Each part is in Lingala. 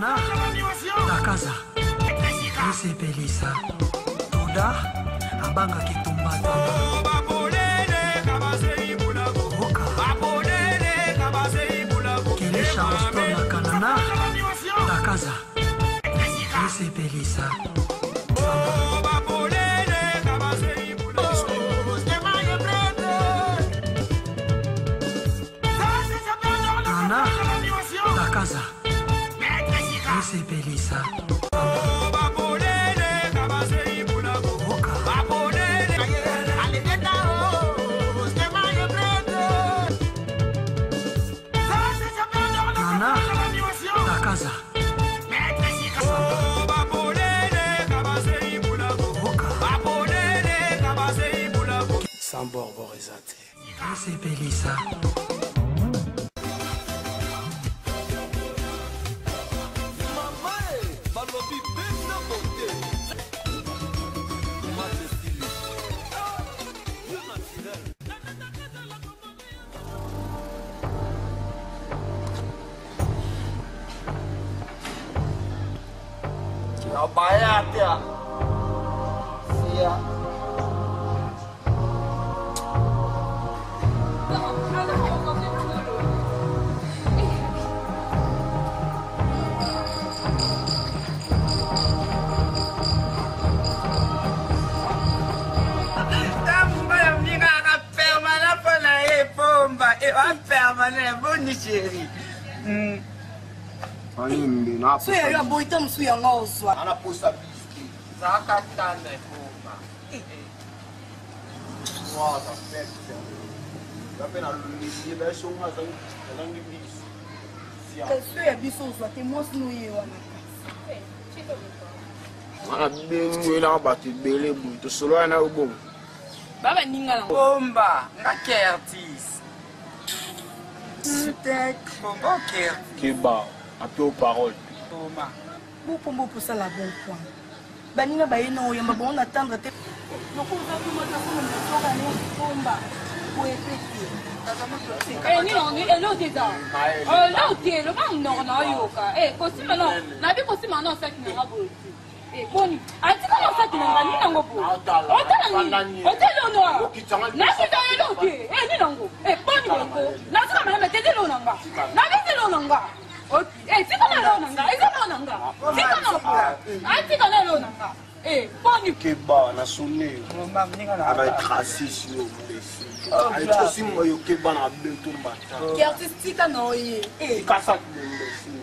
Nana, Takaza, Ese Pelisa, Toda, Abanga Kitumbata, Oka, Kelesha Ostona Kanana, Takaza, Ese Pelisa, Nana, Takaza, Ese Pelisa. Sambor Borizate. C'est Pélissa. Bayat ya. Siap. Permanent, bonne chérie. So ya boy tam su ya ngoswa. Ana posta biski. Zakatanda bomba. Wow, tá perto. Tá vendo a luz? Vai ser uma zangue bicho. So ya biso so te mos no ye wana. Mana bengu ina bati bele buto solo ana ubom. Baba ninga na Bomba, ngakertis. Tek, bomba ker. Kiba, a tua parole. Bomba. bu pombo pour ça la bon point. Baninga ba yeno yamba bon attendre te. Noko za ku mo ta ko mo soka ne bomba. Ko epeti. Eh, ni non, ni lo teza. Lo te, lo bang no na yoka. Kosi mano, na bi kosi mano sa kina ngabo. Boni, anti ko sa kina ngani nango bo. Otala ni. Otelo no. Na ko ta lo te. Ni nango. Boni nango. Na sa mama te lo nanga. Na bi te lo nanga. Sika na lo nanga. Eza lo nanga. Sika na lo. Anti ko na lo nanga. Boni Kiba na sonné. Bomba ninga na. Avec racisme au blessé. Ai trosi mo yo kiba na bento mbata. Ki artistique no ye. Kasa blessé.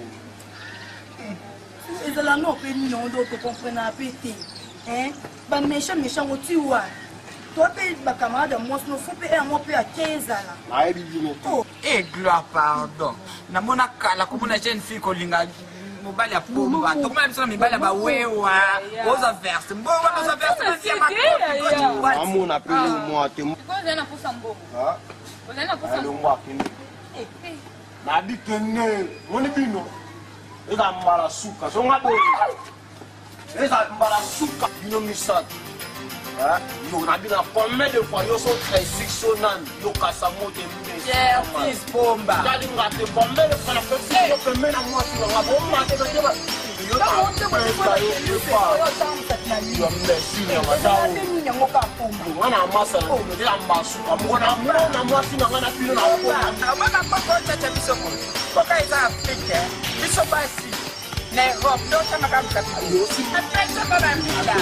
Ezala no pe ni no do to comprendre a pété. Ba méchant o tiwa. Toi pe ba camarade moi no faut pe un peu à 15 là. Na ebi bino to. Gloire, pardon. Na mona kala ko mona jeune fille ko linga mobali ya bomba. To kuma bisona mibali ba wewa. Oza verse. Bomba oza verse na tia makoti. Amo na pele mo ate. ko zena pusa mbongo. Ha? Ko zena pusa Ele mbongo. ngwa kini. Na di kene. Moni bino. Eza mbala suka. So ngabo. Eza mbala suka. Bino misat. Yo na bina combien de fois yo so très sectionnan yo kasa mote mbesi. Kertis bomba. Kali ngate combien de fois na pesi yo pe mena mo si ngabo ma te te ba. Yo ta monte ba yo pa. Yo mbesi na madao. Ni nyango ka pomba. Wana masa na yo ya masu. Amona na mo si ngana pilo na ko. Abana pako chacha biso ko. Koka iza Afrique. Biso basi. Na Europe do sama kam kati. Yo si Attention ba na mila.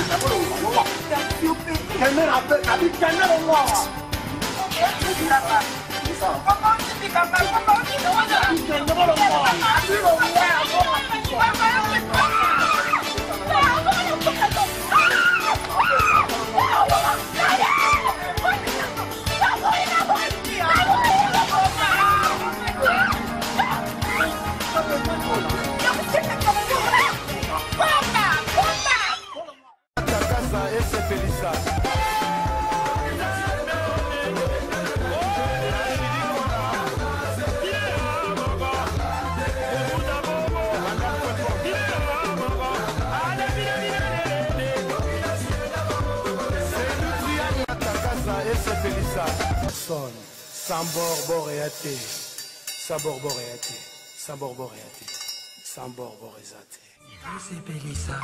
Kene na pe na di kene lo mo. Koko ti kamba koko ti wana. Kene lo mo. Sambor Boréaté, Sabor Boréaté, Sabor Boréaté. Sambor Borizate. esepelisa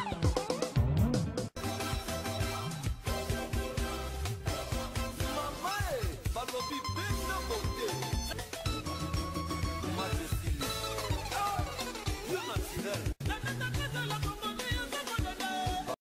Mamae, balobi benda bote.